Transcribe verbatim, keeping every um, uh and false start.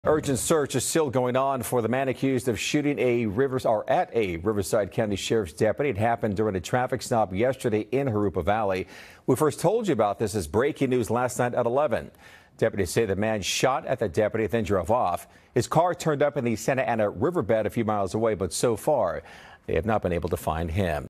Urgent search is still going on for the man accused of shooting a rivers or at a Riverside County Sheriff's deputy. It happened during a traffic stop yesterday in Jurupa Valley. We first told you about this as breaking news last night at eleven. Deputies say the man shot at the deputy, then drove off. His car turned up in the Santa Ana riverbed a few miles away, but so far they have not been able to find him.